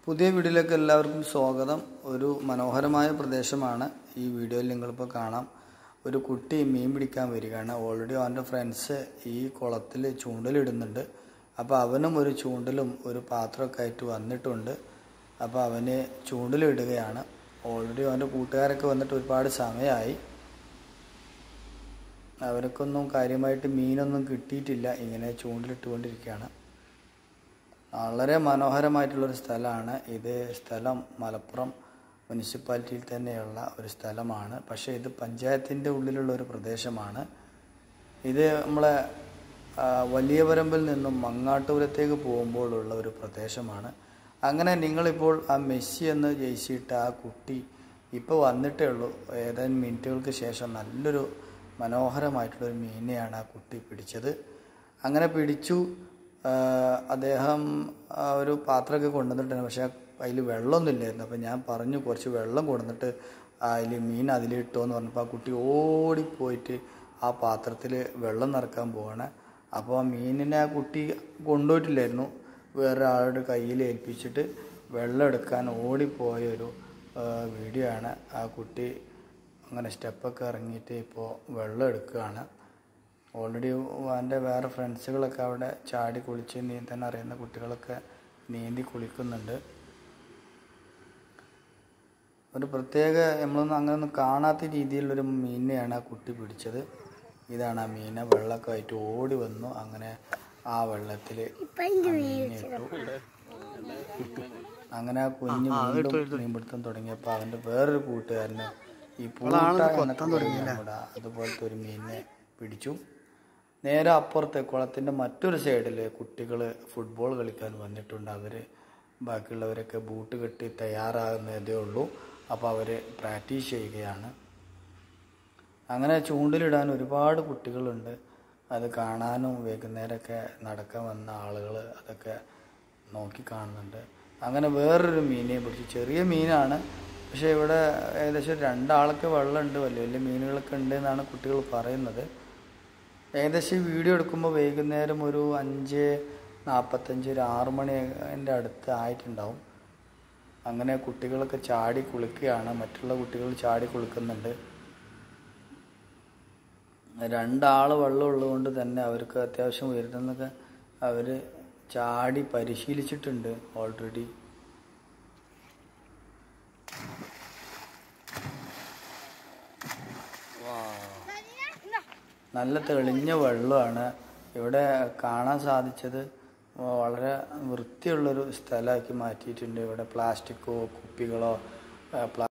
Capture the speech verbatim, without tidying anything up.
പുതിയ വീഡിയോയിലേക്ക് എല്ലാവർക്കും സ്വാഗതം. ഒരു മനോഹരമായ പ്രദേശമാണ് ഈ വീഡിയോയിൽ നിങ്ങളിപ്പോൾ കാണാം. ഒരു കുട്ടി മീൻ പിടിക്കാൻ വരികയാണ്. ഓൾറെഡി അവൻ്റെ ഫ്രണ്ട്സ് ഈ കുളത്തിൽ ചൂണ്ടലിടുന്നുണ്ട്. അപ്പോൾ അവനും ഒരു ചൂണ്ടലും ഒരു പാത്രമൊക്കെ ആയിട്ട് വന്നിട്ടുണ്ട്. അപ്പോൾ അവന് ചൂണ്ടലിടുകയാണ്. ഓൾറെഡി അവൻ്റെ കൂട്ടുകാരൊക്കെ വന്നിട്ട് ഒരുപാട് സമയമായി. അവർക്കൊന്നും കാര്യമായിട്ട് മീനൊന്നും കിട്ടിയിട്ടില്ല. ഇങ്ങനെ ചൂണ്ടലിട്ടുകൊണ്ടിരിക്കുകയാണ്. വളരെ മനോഹരമായിട്ടുള്ളൊരു സ്ഥലമാണ് ഇത്. സ്ഥലം മലപ്പുറം മുനിസിപ്പാലിറ്റിയിൽ തന്നെയുള്ള ഒരു സ്ഥലമാണ്. പക്ഷേ ഇത് പഞ്ചായത്തിൻ്റെ ഉള്ളിലുള്ള ഒരു പ്രദേശമാണ്. ഇത് നമ്മളെ വലിയ പറമ്പിൽ നിന്നും മങ്ങാട്ടുപുരത്തേക്ക് പോകുമ്പോഴുള്ള ഒരു പ്രദേശമാണ്. അങ്ങനെ നിങ്ങളിപ്പോൾ ആ മെസ്സി എന്ന് ജയിച്ചിട്ട് ആ കുട്ടി ഇപ്പോൾ വന്നിട്ടേ ഉള്ളൂ. ഏതാനും മിനിറ്റുകൾക്ക് ശേഷം നല്ലൊരു മനോഹരമായിട്ടുള്ളൊരു മീനെയാണ് ആ കുട്ടി പിടിച്ചത്. അങ്ങനെ പിടിച്ചു. അദ്ദേഹം ഒരു പാത്രമൊക്കെ കൊണ്ടുവന്നിട്ടുണ്ട്. പക്ഷേ അതിൽ വെള്ളമൊന്നും ഇല്ലായിരുന്നു. അപ്പോൾ ഞാൻ പറഞ്ഞു കുറച്ച് വെള്ളം കൊണ്ടുവന്നിട്ട് അതിൽ മീൻ അതിലിട്ടോ എന്ന് പറഞ്ഞപ്പോൾ ആ കുട്ടി ഓടിപ്പോയിട്ട് ആ പാത്രത്തിൽ വെള്ളം നിറക്കാൻ പോവാണ്. അപ്പോൾ ആ മീനിനെ ആ കുട്ടി കൊണ്ടുപോയിട്ടില്ലായിരുന്നു. വേറെ ആളുടെ കയ്യിൽ ഏൽപ്പിച്ചിട്ട് വെള്ളം എടുക്കാൻ ഓടിപ്പോയൊരു വീഡിയോ ആണ്. ആ കുട്ടി അങ്ങനെ സ്റ്റെപ്പൊക്കെ ഇറങ്ങിയിട്ട് ഇപ്പോൾ വെള്ളം എടുക്കുകയാണ്. ഓൾറെഡി അവൻ്റെ വേറെ ഫ്രണ്ട്സുകളൊക്കെ അവിടെ ചാടി കുളിച്ച് നീന്താൻ അറിയുന്ന കുട്ടികളൊക്കെ നീന്തി കുളിക്കുന്നുണ്ട്. ഒരു പ്രത്യേക നമ്മളൊന്നും അങ്ങനെയൊന്നും കാണാത്ത രീതിയിലുള്ളൊരു മീനെയാണ് ആ കുട്ടി പിടിച്ചത്. ഇതാണ് ആ മീനെ. വെള്ളമൊക്കെ ആയിട്ട് ഓടി വന്നു. അങ്ങനെ ആ വെള്ളത്തിൽ മീനെ ഇട്ടു. അങ്ങനെ ആ കുഞ്ഞ് വീണ്ടും മീൻപിടുത്തം തുടങ്ങിയപ്പോൾ അവൻ്റെ വേറൊരു കൂട്ടുകാരന് ഈ പൂട്ട കൂടെ അതുപോലത്തെ ഒരു മീനിനെ പിടിച്ചു. നേരെ അപ്പുറത്തെ കുളത്തിൻ്റെ മറ്റൊരു സൈഡിൽ കുട്ടികൾ ഫുട്ബോൾ കളിക്കാൻ വന്നിട്ടുണ്ട്. അവർ ബാക്കിയുള്ളവരൊക്കെ ബൂട്ട് കെട്ടി തയ്യാറാകുന്നതേ ഉള്ളൂ. അപ്പോൾ അവർ പ്രാക്ടീസ് ചെയ്യുകയാണ്. അങ്ങനെ ചൂണ്ടലിടാൻ ഒരുപാട് കുട്ടികളുണ്ട്. അത് കാണാനും വൈകുന്നേരമൊക്കെ നടക്കാൻ വന്ന ആളുകൾ അതൊക്കെ നോക്കി കാണുന്നുണ്ട്. അങ്ങനെ വേറൊരു മീനെ പിടിച്ചു. ചെറിയ മീനാണ്. പക്ഷേ ഇവിടെ ഏകദേശം രണ്ടാളൊക്കെ വെള്ളമുണ്ട്. വലിയ വലിയ മീനുകളൊക്കെ ഉണ്ട് എന്നാണ് കുട്ടികൾ പറയുന്നത്. ഏകദേശം വീഡിയോ എടുക്കുമ്പോൾ വൈകുന്നേരം ഒരു അഞ്ച് നാൽപ്പത്തഞ്ച് ഒരു ആറ് മണിൻ്റെ അടുത്ത് ആയിട്ടുണ്ടാവും. അങ്ങനെ കുട്ടികളൊക്കെ ചാടി കുളിക്കുകയാണ്. മറ്റുള്ള കുട്ടികൾ ചാടി കുളിക്കുന്നുണ്ട്. രണ്ടാൾ വെള്ളം ഉള്ളതുകൊണ്ട് തന്നെ അവർക്ക് അത്യാവശ്യം വരുന്നതൊക്കെ അവർ ചാടി പരിശീലിച്ചിട്ടുണ്ട് ഓൾറെഡി. നല്ല തെളിഞ്ഞ വെള്ളമാണ് ഇവിടെ കാണാൻ സാധിച്ചത്. വളരെ വൃത്തിയുള്ളൊരു സ്ഥലമാക്കി മാറ്റിയിട്ടുണ്ട്. ഇവിടെ പ്ലാസ്റ്റിക്കോ കുപ്പികളോ